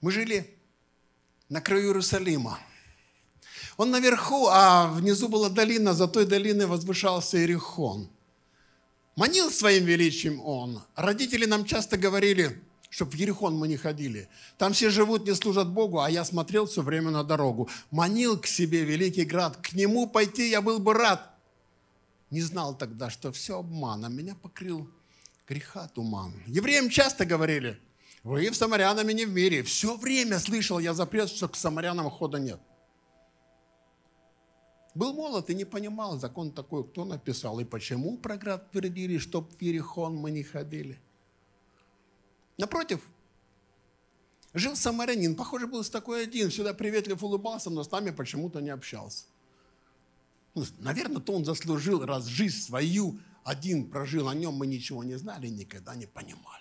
Мы жили на краю Иерусалима. Он наверху, а внизу была долина, за той долиной возвышался Иерихон. Манил своим величием он. Родители нам часто говорили, чтобы в Иерихон мы не ходили. Там все живут, не служат Богу, а я смотрел все время на дорогу. Манил к себе великий град, к нему пойти я был бы рад. Не знал тогда, что все обман, а меня покрыл греха туман. Евреям часто говорили, вы в самарянами не в мире. Все время слышал я запрет, что к самарянам хода нет. Был молод и не понимал закон такой, кто написал и почему про град твердили, чтоб в Иерихон мы не ходили. Напротив, жил самарянин, похоже, был такой один, всегда приветлив улыбался, но с нами почему-то не общался. Наверное, то он заслужил, раз жизнь свою один прожил, о нем мы ничего не знали, никогда не понимали.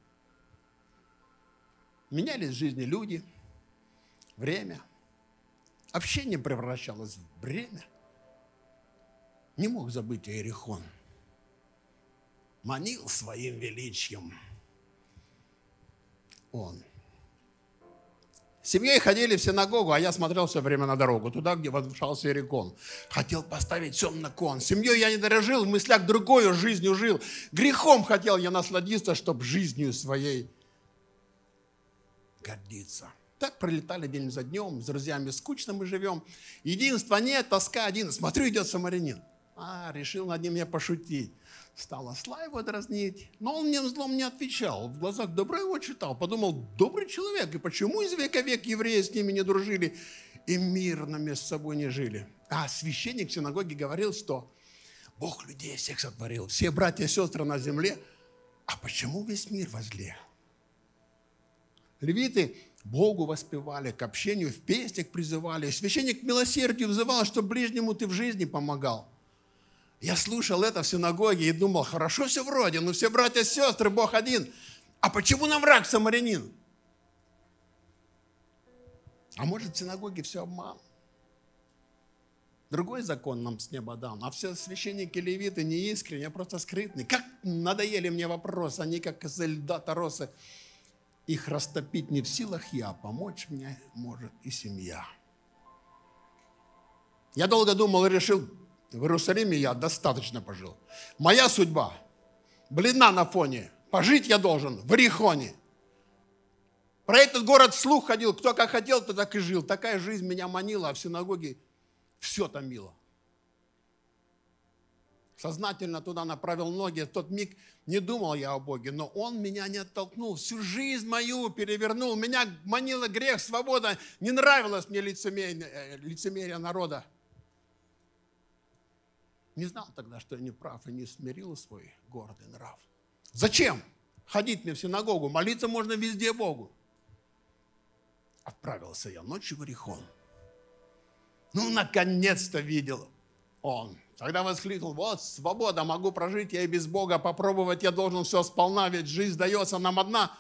Менялись в жизни люди, время. Общение превращалось в бремя. Не мог забыть Иерихон. Манил своим величием он. С семьей ходили в синагогу, а я смотрел все время на дорогу, туда, где возвышался Иерихон. Хотел поставить все на кон. Семьей я не дорожил, в мыслях другой жизнью жил. Грехом хотел я насладиться, чтоб жизнью своей гордиться. Так пролетали день за днем, с друзьями скучно мы живем. Единства нет, тоска один. Смотрю, идет самарянин. Решил над ним я пошутить. Стал осла его дразнить. Но он мне злом не отвечал. В глазах добро его читал. Подумал, добрый человек. И почему из века век евреи с ними не дружили и мирно между собой не жили? Священник в синагоге говорил, что Бог людей всех сотворил. Все братья и сестры на земле. А почему весь мир возле? Левиты Богу воспевали, к общению в песнях призывали. Священник к милосердию взывал, что ближнему ты в жизни помогал. Я слушал это в синагоге и думал, хорошо все вроде, но все братья и сестры, Бог один. А почему нам враг самарянин? А может, в синагоге все обман? Другой закон нам с неба дан. А все священники левиты не искренне, а просто скрытные. Как надоели мне вопросы, они как из льда торосы. Их растопить не в силах я, помочь мне может и семья. Я долго думал и решил, в Иерусалиме я достаточно пожил. Моя судьба бледна на фоне. Пожить я должен в Иерихоне. Про этот город вслух ходил. Кто как хотел, то так и жил. Такая жизнь меня манила, а в синагоге все томило. Сознательно туда направил ноги. В тот миг не думал я о Боге, но Он меня не оттолкнул. Всю жизнь мою перевернул. Меня манила грех, свобода. Не нравилось мне лицемерие народа. Не знал тогда, что я не прав, и не смирил свой гордый нрав. Зачем ходить мне в синагогу? Молиться можно везде Богу. Отправился я ночью в Иерихон. Наконец-то видел он. Тогда воскликнул, вот свобода, могу прожить я и без Бога, попробовать я должен все сполна, ведь жизнь дается нам одна.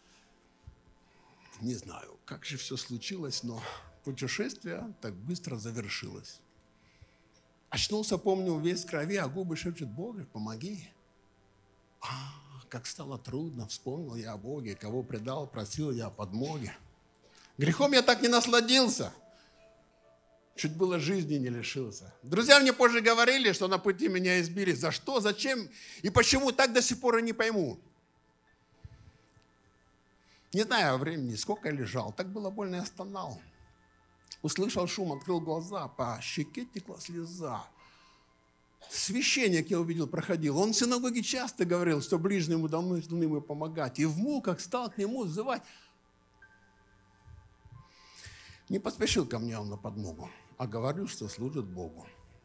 Не знаю, как же все случилось, но путешествие так быстро завершилось. Очнулся, помню, весь в крови, а губы шепчут, Боже, помоги. Как стало трудно, вспомнил я о Боге, кого предал, просил я о подмоге. Грехом я так не насладился, чуть было жизни не лишился. Друзья мне позже говорили, что на пути меня избили. За что, зачем и почему, так до сих пор и не пойму. Не знаю о времени, сколько я лежал, так было больно, я стонал. Услышал шум, открыл глаза, по щеке текла слеза. Священник, я увидел, проходил. Он в синагоге часто говорил, что ближнему должны мы помогать. И в муках стал к нему взывать. Не поспешил ко мне он на подмогу, а говорил, что служит Богу.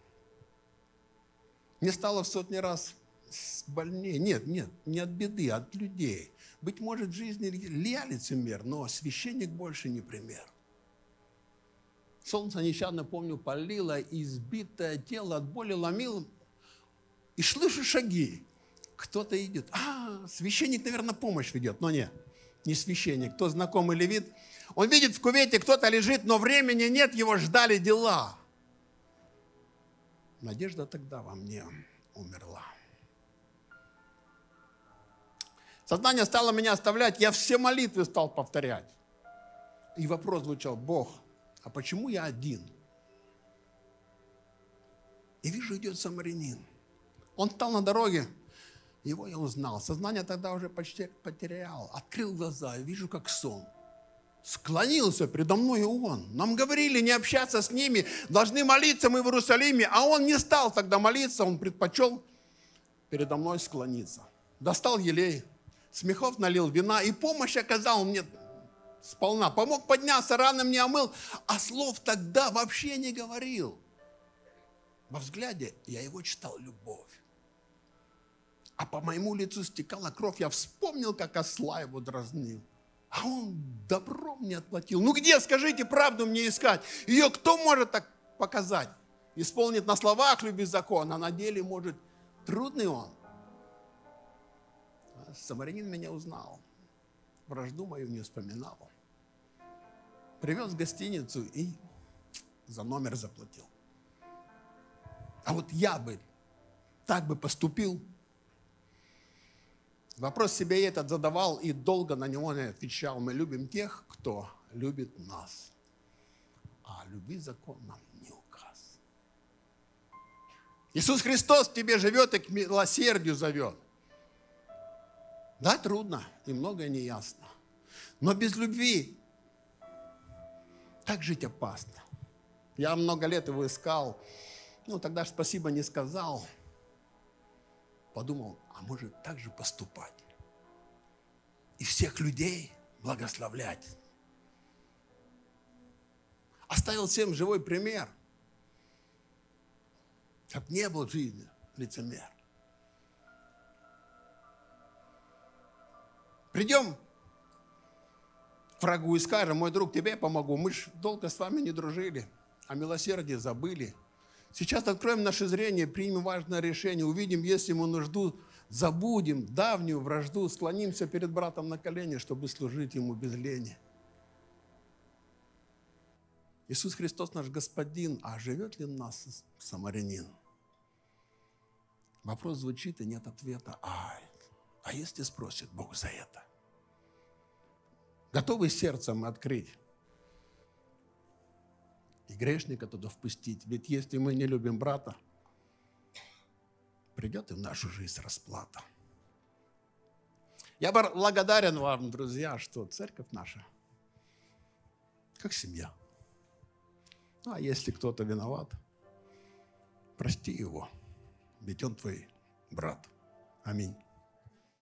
Мне стало в сотни раз больнее. Нет, не от беды, а от людей. Быть может, в жизни я лицемер, но священник больше не пример. Солнце нещадно, помню, палило, избитое тело от боли ломило. И слышу шаги. Кто-то идет. Священник, наверное, помощь ведет. Но нет, не священник. Кто знакомый левит. Он видит в кювете, кто-то лежит, но времени нет, его ждали дела. Надежда тогда во мне умерла. Сознание стало меня оставлять, я все молитвы стал повторять. И вопрос звучал: Бог, а почему я один? И вижу, идет самарянин. Он встал на дороге, его я узнал. Сознание тогда уже почти потерял. Открыл глаза, и вижу, как сон. Склонился предо мной он. Нам говорили не общаться с ними, должны молиться мы в Иерусалиме. А он не стал тогда молиться, он предпочел передо мной склониться. Достал елей, смехов налил вина и помощь оказал мне сполна. Помог подняться, раны мне омыл, а слов тогда вообще не говорил. Во взгляде я его читал любовь. А по моему лицу стекала кровь. Я вспомнил, как осла его дразнил. А он добром мне отплатил. Ну где, скажите, правду мне искать? Ее кто может так показать? Исполнит на словах любви закон, а на деле, может, трудный он. Самарянин меня узнал. Вражду мою не вспоминал. Привез в гостиницу и за номер заплатил. А вот я бы так бы поступил. Вопрос себе этот задавал и долго на него не отвечал. Мы любим тех, кто любит нас. А любви закон нам не указ. Иисус Христос в тебе живет и к милосердию зовет. Да, трудно и многое не ясно. Но без любви так жить опасно. Я много лет его искал. Тогда спасибо не сказал. Подумал, а может так же поступать? И всех людей благословлять. Оставил всем живой пример. Чтоб не был в жизни лицемер. Придем к врагу и скажем: мой друг, тебе я помогу. Мы ж долго с вами не дружили, о милосердии забыли. Сейчас откроем наше зрение, примем важное решение, увидим, если ему нужду, забудем давнюю вражду, склонимся перед братом на колени, чтобы служить ему без лени. Иисус Христос наш Господин, а живет ли в нас самарянин? Вопрос звучит, и нет ответа. А если спросит Бог за это? Готовы сердцем открыть? И грешника туда впустить. Ведь если мы не любим брата, придет и в нашу жизнь расплата. Я благодарен вам, друзья, что церковь наша как семья. А если кто-то виноват, прости его, ведь он твой брат. Аминь.